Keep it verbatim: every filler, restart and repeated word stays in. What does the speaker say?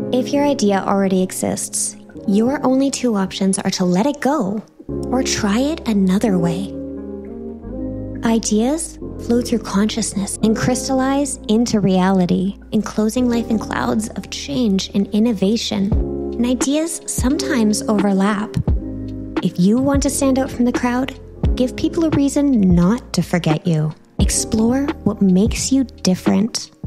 If your idea already exists, your only two options are to let it go or try it another way. Ideas flow through consciousness and crystallize into reality, enclosing life in clouds of change and innovation. And ideas sometimes overlap. If you want to stand out from the crowd, give people a reason not to forget you. Explore what makes you different.